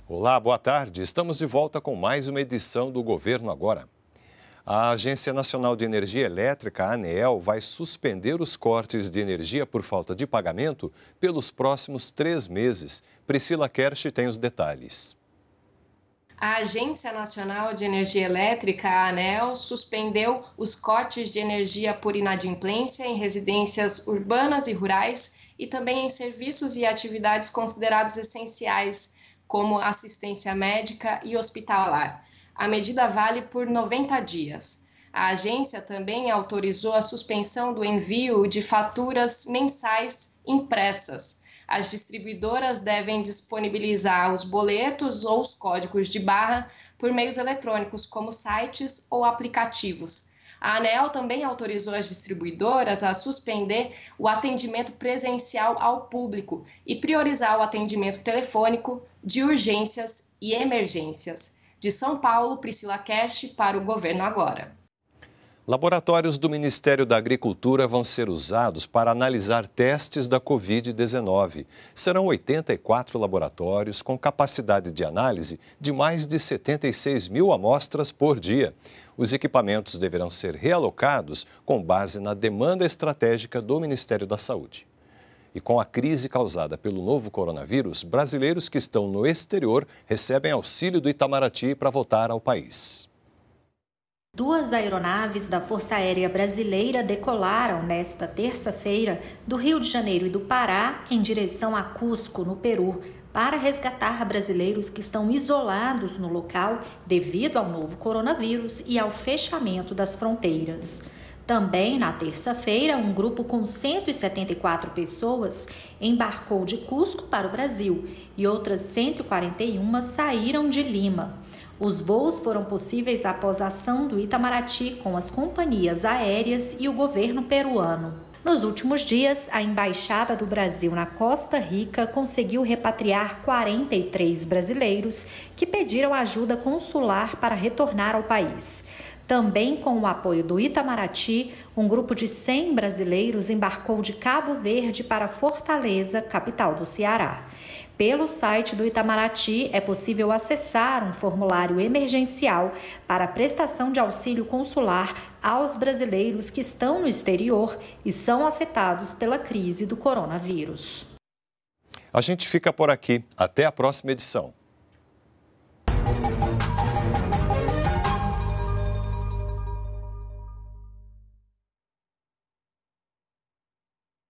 Olá, boa tarde. Estamos de volta com mais uma edição do Governo Agora. A Agência Nacional de Energia Elétrica, a ANEEL, vai suspender os cortes de energia por falta de pagamento pelos próximos 3 meses. Priscila Kersh tem os detalhes. A Agência Nacional de Energia Elétrica, a ANEEL, suspendeu os cortes de energia por inadimplência em residências urbanas e rurais e também em serviços e atividades considerados essenciais, como assistência médica e hospitalar. A medida vale por 90 dias. A agência também autorizou a suspensão do envio de faturas mensais impressas. As distribuidoras devem disponibilizar os boletos ou os códigos de barra por meios eletrônicos, como sites ou aplicativos. A ANEEL também autorizou as distribuidoras a suspender o atendimento presencial ao público e priorizar o atendimento telefônico de urgências e emergências. De São Paulo, Priscila Kersh para o Governo Agora. Laboratórios do Ministério da Agricultura vão ser usados para analisar testes da Covid-19. Serão 84 laboratórios com capacidade de análise de mais de 76 mil amostras por dia. Os equipamentos deverão ser realocados com base na demanda estratégica do Ministério da Saúde. E com a crise causada pelo novo coronavírus, brasileiros que estão no exterior recebem auxílio do Itamaraty para voltar ao país. 2 aeronaves da Força Aérea Brasileira decolaram nesta terça-feira do Rio de Janeiro e do Pará em direção a Cusco, no Peru, para resgatar brasileiros que estão isolados no local devido ao novo coronavírus e ao fechamento das fronteiras. Também na terça-feira, um grupo com 174 pessoas embarcou de Cusco para o Brasil e outras 141 saíram de Lima. Os voos foram possíveis após a ação do Itamaraty com as companhias aéreas e o governo peruano. Nos últimos dias, a Embaixada do Brasil na Costa Rica conseguiu repatriar 43 brasileiros que pediram ajuda consular para retornar ao país. Também com o apoio do Itamaraty, um grupo de 100 brasileiros embarcou de Cabo Verde para Fortaleza, capital do Ceará. Pelo site do Itamaraty, é possível acessar um formulário emergencial para a prestação de auxílio consular aos brasileiros que estão no exterior e são afetados pela crise do coronavírus. A gente fica por aqui. Até a próxima edição.